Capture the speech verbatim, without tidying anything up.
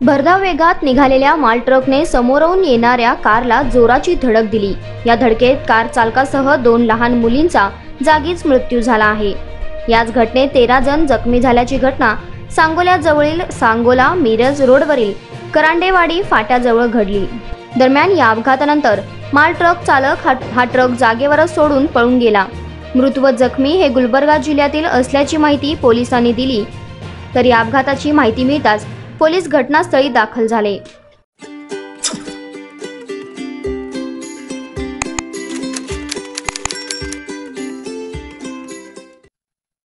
भरधाव वेगात निघालेल्या माल ट्रकने समोरून येणाऱ्या कारला जोराची धडक दिली। या धडकेत कार चालकासह दोन लहान मुलींचा जागीच मृत्यू झाला आहे। याच घटनेत तेरा जण जखमी झाल्याची घटना सांगोल्याजवळील सांगोला मिरज रोडवरील करांडेवाडी फाट्याजवळ घडली। दरम्यान या अपघातानंतर माल ट्रक चालक हा, हा ट्रक जागेवरच सोडून पळून गेला। मृत व जखमी हे गुलबर्गा जिल्ह्यातील असल्याची माहिती पोलिसांनी दिली। तर या अपघाताची माहिती मिळताच पोलीस घटनास्थळी दाखल झाले।